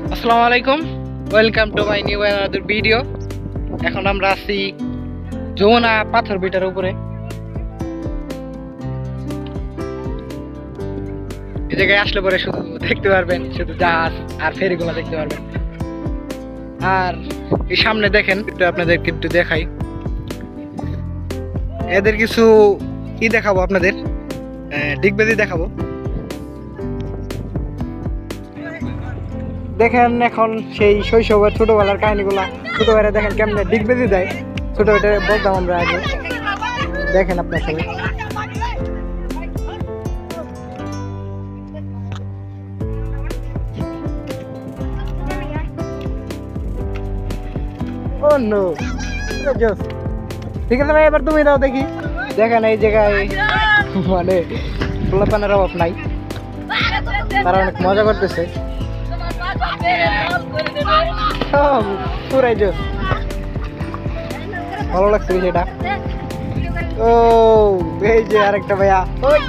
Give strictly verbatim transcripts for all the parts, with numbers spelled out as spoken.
আসসালামু আলাইকুম, welcome to my new another video. এখন আমরা আছি যমুনা পাথর বিটার উপরে। এই জায়গায় আসলে পরে শুধু দেখতে পারবেন শুধু জাহাজ আর ফেরিগুলো দেখতে পারবেন। আর এই সামনে দেখেন, একটু আপনাদেরকে একটু দেখাই, এদের কিছু ই দেখাবো আপনাদের, ডিগবেদি দেখাবো। দেখেন এখন সেই শৈশবের ছোটবেলার কাহিনীগুলা, ছোটবেলায় দেখেন কেমনে ডিগবেদি দেয়, ছোটবেলায় বলতাম আমরা আগে। দেখেন আপনার সবাই ও নো, ঠিক আছে ভাই, এবার তুমি দাও দেখি। দেখেন এই জায়গায় মানে পোলাপানের অভাব নাই, তারা অনেক মজা করতেছে। পুরাই জোস, ভালো লাগছে সেটা। ও এই যে আরেকটা ভাইয়া, ওই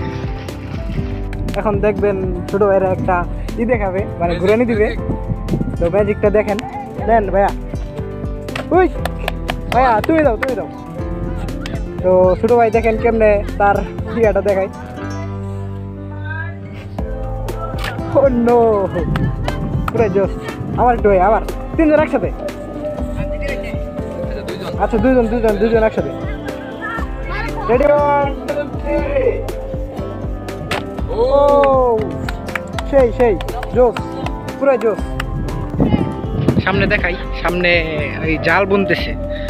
এখন দেখবেন ছোট ভাইরা একটা ই দেখাবে, মানে ঘুরানি দিবে। তো ম্যাজিকটা দেখেন, দেন ভাইয়া, ওই ভাইয়া তুমি দাও তুমি দাও। তো ছোট ভাই দেখেন কেমনে তার ইয়েটা দেখায়। ও নো, পুরো জোস। আবার একটু ভাই, আবার তিনজন একসাথে। আচ্ছা দুজন দুজন দুজন একসাথে। Ready one two three. ও সেই সেই জোস, পুরো জোস। সামনে দেখাই, সামনে ওই জাল বুনতেছে।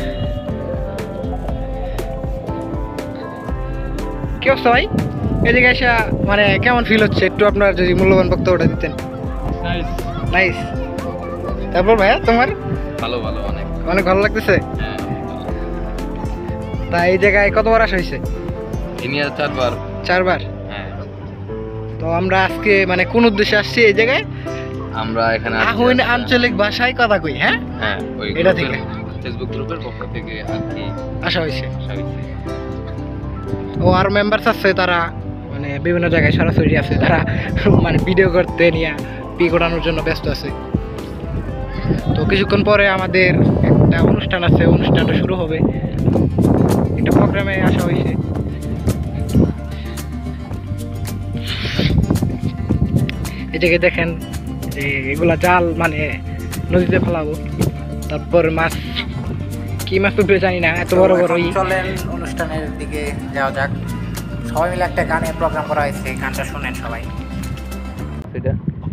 কি অবস্থা ভাই, এদিকে এসে মানে কেমন ফিল হচ্ছে, একটু আপনার যদি মূল্যবান বক্তব্যটা দিতেন। Nice nice. তারপর ভাইয়া তোমার? ভালো ভালো, অনেক অনেক ভালো লাগতেছে। হ্যাঁ, তা এই জায়গায় কতবার আসা হয়েছে? ইনিয়া চারবার। চারবার। হ্যাঁ, তো আমরা আজকে মানে কোন উদ্দেশ্যে আসছি এই জায়গায়? আমরা এখানে আসছি আহুইন আজকে- আঞ্চলিক ভাষায় কথা কই, হ্যাঁ হ্যাঁ, ওই এটা গ্রুপের- থেকে। ফেসবুক গ্রুপের পক্ষ থেকে আর কি আসা হয়েছে। আসা হয়েছে। ও আর মেম্বারস আছে, তারা মানে বিভিন্ন জায়গায় সরাসরি আছে, তারা মানে ভিডিও করতে নিয়ে পি করানোর জন্য ব্যস্ত আছে। তো কিছুক্ষণ পরে আমাদের একটা অনুষ্ঠান আছে, অনুষ্ঠানটা শুরু হবে। একটা প্রোগ্রামে আসা হয়েছে। এই জায়গায় দেখেন যে এগুলা জাল মানে নদীতে ফেলাবো, তারপর মাছ, কি মাছ উঠবে জানি না, এত বড় বড়। চলেন অনুষ্ঠানের দিকে যাওয়া যাক। সবাই মিলে একটা গানের প্রোগ্রাম করা হয়েছে, গানটা শুনেন সবাই। সেটা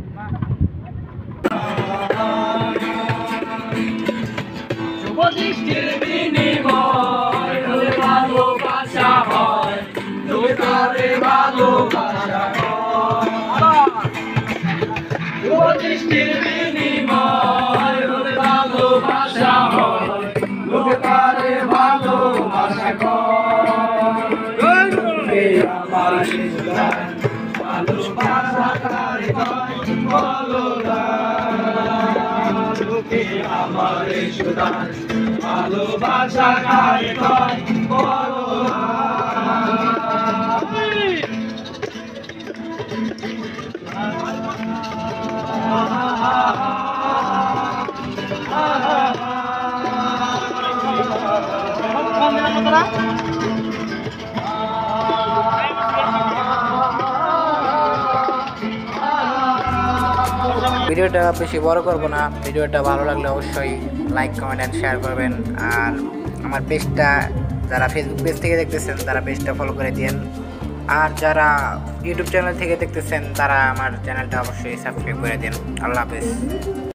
ভিডিওটা বেশি বড় করব না, ভিডিওটা ভালো লাগলে অবশ্যই লাইক কমেন্ট অ্যান্ড শেয়ার করবেন। আর আমার পেজটা যারা ফেসবুক পেজ থেকে দেখতেছেন তারা পেজটা ফলো করে দিন, আর যারা ইউটিউব চ্যানেল থেকে দেখতেছেন তারা আমার চ্যানেলটা অবশ্যই সাবস্ক্রাইব করে দিন। আল্লাহ হাফেজ।